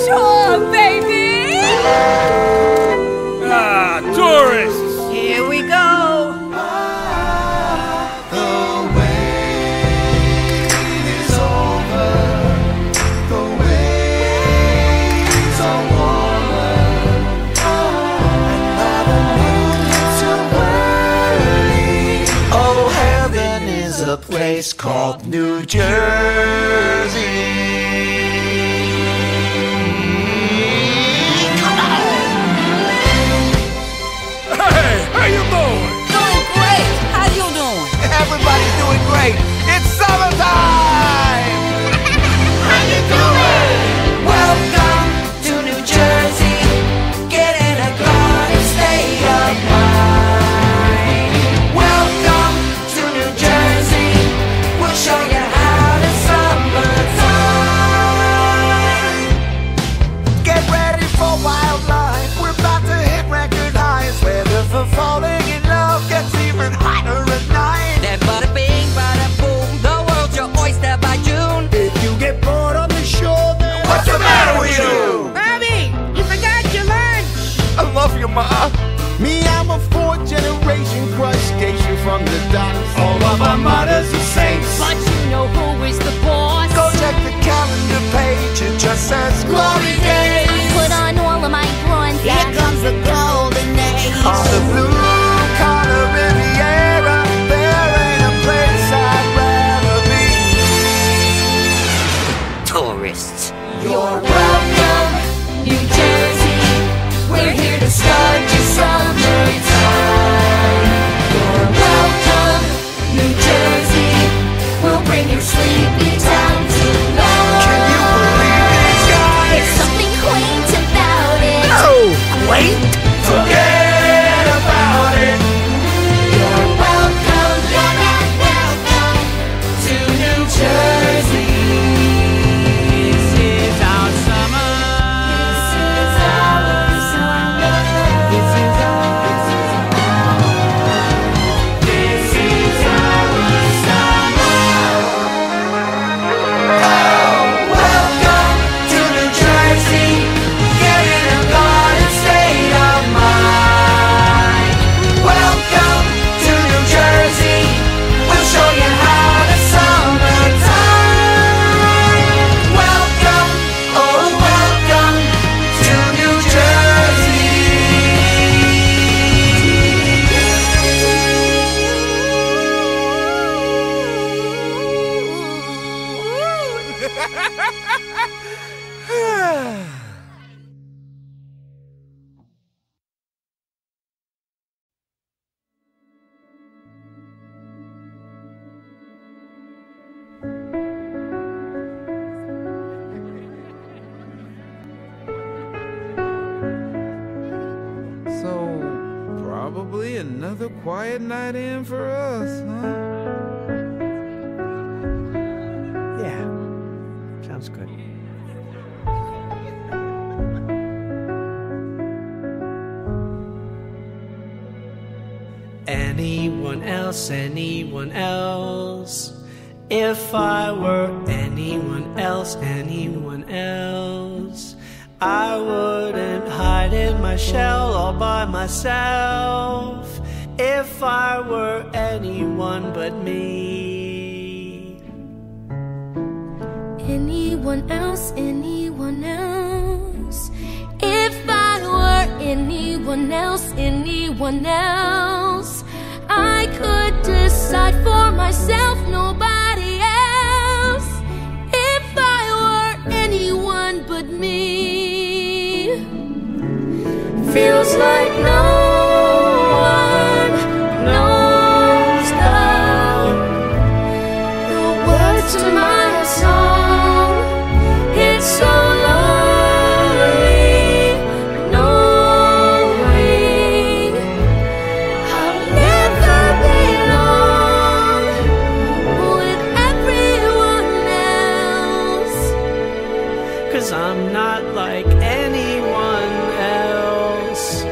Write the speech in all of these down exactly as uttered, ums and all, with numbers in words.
Sure, baby! Ah, tourists! Here we go! The wait is over. The waves are warmer. And now the moon's too early. Oh, heaven is a place called New Jersey. How you doing? Doing great! How you doing? Everybody's doing great. It's summertime. How you doing? Welcome to New Jersey. Get in a car and stay of mind. Welcome to New Jersey. We'll show you how to summertime. Get ready for wildlife. We're about to hit record highs. Weather for falling in love gets even hotter at night. That bada bing, bada boom, the world's your oyster by June. If you get bored on the shore, then what's the matter with you? Bobby, you forgot your lunch! I love you, Ma. Me, I'm a fourth generation crustacean from the docks. All of our mothers are saints. But you know who is the boss? Go check the calendar page, it just says glory days. I put on all of my bronze. Here comes the golden age. On the blue collar Riviera, there ain't a place I'd rather be. Tourists. You're welcome, New Jersey. We're here to start your summertime. You're welcome, New Jersey. We'll bring your sleepy town to life. Can you believe these guys? There's something quaint about it. Oh, wait! Forget about it. You're welcome, you're not welcome to New Jersey. This is our summer. This is our summer. This is our This is our Welcome to New Jersey. Get in a garden state of mind. Welcome to New Jersey. We'll show you how to summertime. Welcome, oh welcome to New Jersey. So, probably another quiet night in for us, huh? Yeah, sounds good. Anyone else, anyone else? If I were anyone else, anyone else, I wouldn't hide in my shell all by myself. If I were anyone but me. Anyone else, anyone else? If I were anyone else, anyone else, I could decide for myself, nobody else. If I were anyone but me. Feels like no one knows the, the words to my song. It's so lonely knowing I'll never belong with everyone else. 'Cause I'm not like anyone else.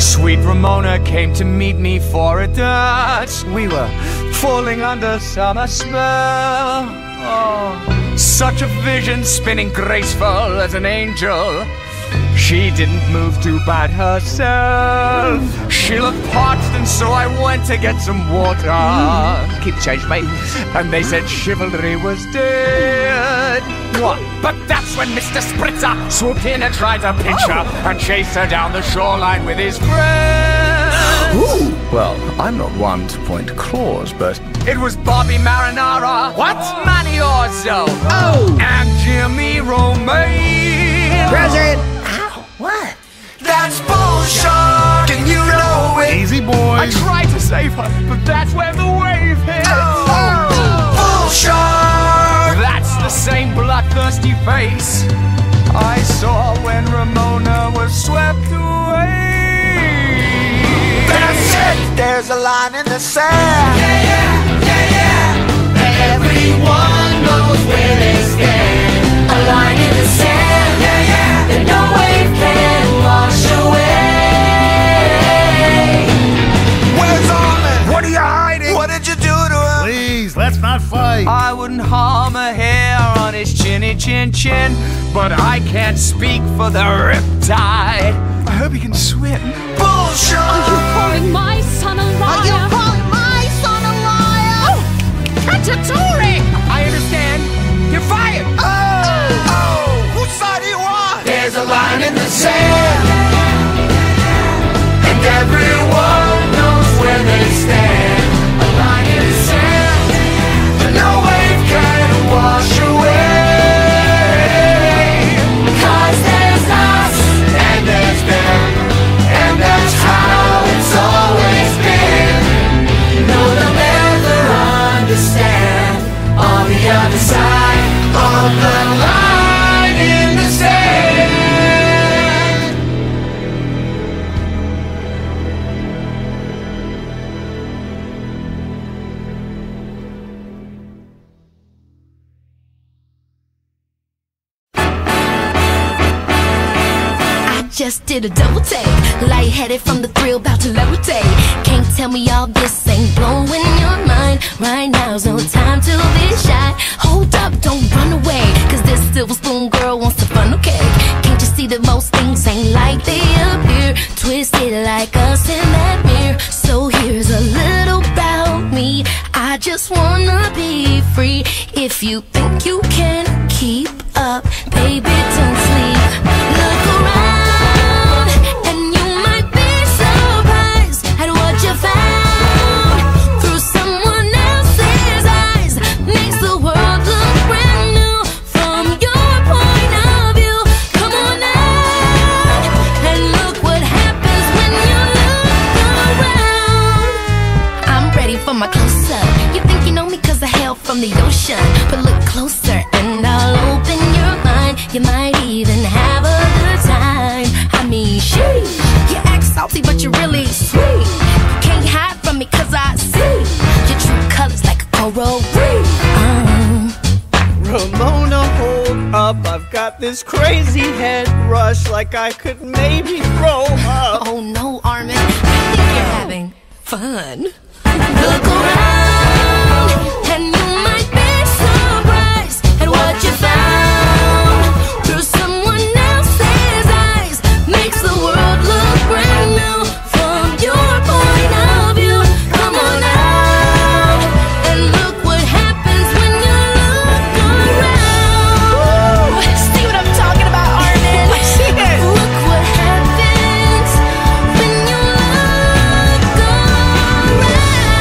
Sweet Ramona came to meet me for a dance. We were falling under summer spell. Oh, such a vision, spinning graceful as an angel. She didn't move too bad herself. She looked parched, and so I went to get some water. Mm. Keep change, mate. And they said chivalry was dead. What? But that's when Mister Spritzer swooped in and tried to pinch oh. her and chased her down the shoreline with his friends. Ooh. Well, I'm not one to point claws, but it was Bobby Marinara. What? Manny Orzo. Oh. And Jimmy Romaine. President. What? That's bullshit! And you know it! Easy, boy! I tried to save her, but that's where the wave hit! Oh! oh. Bullshit! That's the same bloodthirsty face I saw when Ramona was swept away! That's it! There's a line in the sand! Yeah, yeah, yeah, yeah! Everyone knows where they stand. A line in the sand, yeah, yeah! That no wave can wash away. Where's Armin? What are you hiding? What did you do to him? Please, let's not fight. I wouldn't harm a hair on his chinny chin chin, but I can't speak for the riptide. I hope he can swim. Bullshit! Are you calling my son a liar? Are you calling my son a liar? Oh, Cacciatore! I understand. You're fired. Oh! Oh! Whose side are you on? There's a line in the sand, and everyone knows where they stand. A line in the sand that no wave can wash away. Cause there's us, and there's them, and that's how it's always been. No, they'll never understand on the other side of the line in the sand. Just did a double take, lightheaded from the thrill, about to levitate. Can't tell me all this ain't blowing your mind. Right now's no time to be shy. Hold up, don't run away, cause this silver spoon girl wants to funnel cake. Can't you see that most things ain't like they appear? Twisted like us in that mirror. So here's a little about me. I just wanna be free. If you think you can keep up, baby, don't sleep. Look around. My close up. You think you know me cause I hail from the ocean, but look closer and I'll open your mind. You might even have a good time. I mean, sheesh, you act salty but you're really sweet. You can't hide from me cause I see your true colors like a coral reef. um. Ramona, hold up, I've got this crazy head rush, like I could maybe throw up. Oh no, Armin, I think you're having fun. Look around, and you might be surprised at what you found. Through someone else's eyes, makes the world look brand new. From your point of view, come on out, and look what happens when you look around. See what I'm talking about, Armin? Look what happens when you look around.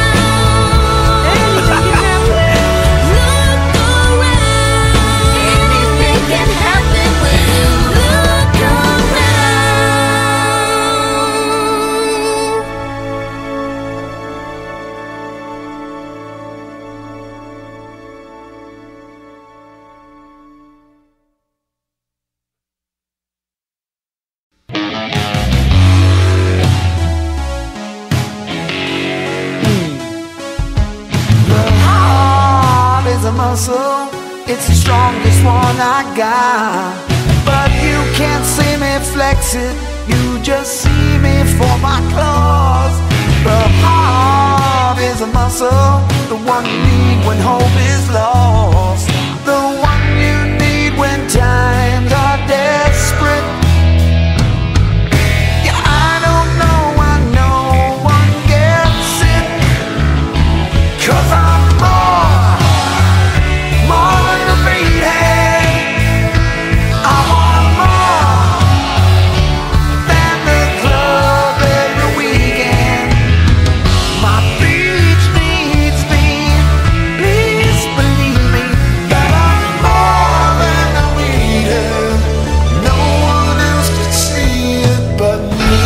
A muscle, it's the strongest one I got. But you can't see me flex it, you just see me for my muscle, the one you need when hope is lost, the one you need when times are desperate. Yeah, I don't know why no one gets it, 'cause I'm more, more than a meathead. I want more than the club every weekend. My beach needs me, please believe me that I'm more than a weekend. No one else could see it but me.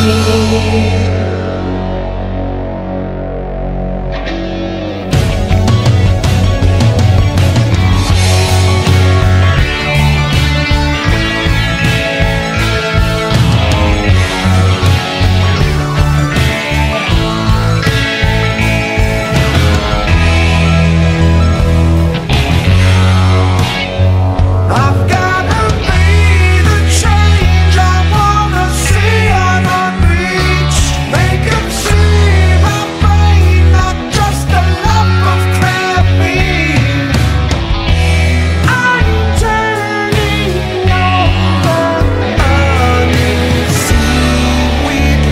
I've gotta be the change I wanna see on unreached. Make 'em see my brain, not just a lump of caffeine. I'm turning over a new seaweed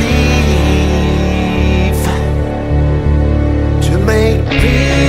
leaf to make peace.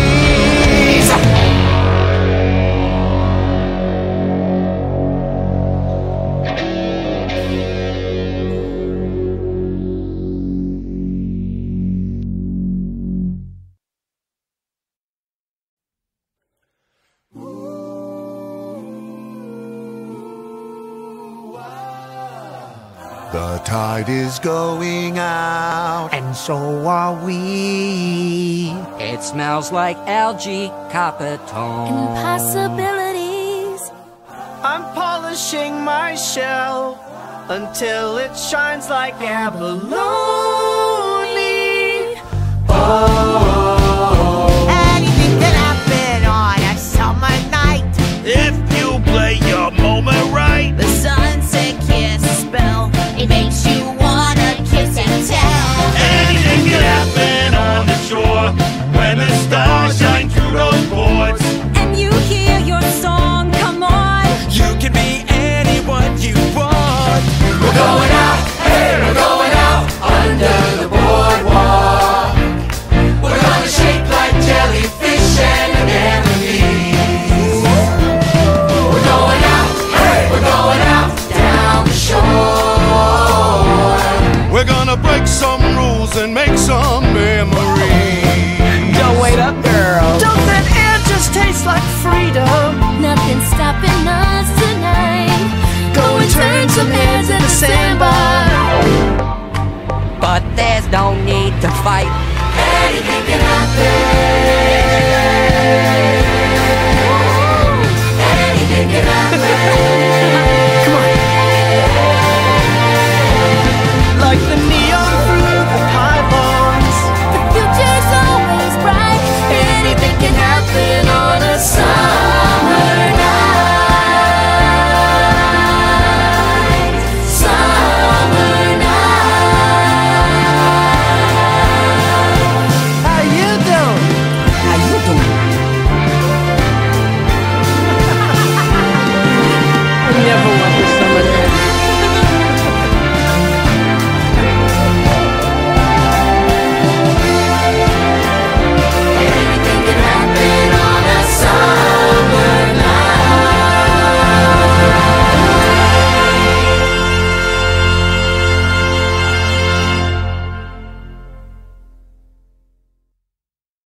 The tide is going out, and so are we. It smells like algae, copper tone. Impossibilities. I'm polishing my shell until it shines like abalone. Oh, Anything can happen on a summer night. If you play your moment right. The sunset kiss spell, it makes you wanna kiss and tell. Anything can happen on the shore when the stars shine through those boards. And you hear your song, come on. You can be anyone you want. We're going out, hey, we're going out under the boardwalk. We're gonna shake like jellyfish and anemones. We're going out, hey, we're going out down the shore. We're gonna break some rules and make some memories. don't wait up, girl. Don't that air just taste like freedom? Nothing's stopping us tonight. Go and turn some heads in the sandbar. But there's no need to fight. Anything can happen. Anything can happen. Like the neon through the pylons. The future's always bright. Anything can happen on a summer night. Summer night. How you doing? How you doing? We never